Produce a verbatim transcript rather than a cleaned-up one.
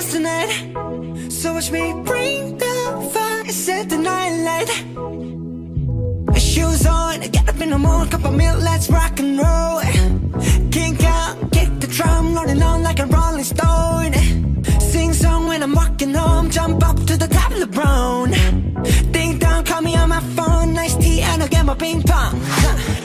dance tonight. So watch me bring the fire, set the night light. Shoes on, get up in the morning, cup of milk, let's rock and roll. Kink out, kick the drum, rolling on like a rolling stone. Sing song when I'm walking home, jump up to the top of the brown. Ding dong, call me on my phone, nice tea and I'll get my ping pong.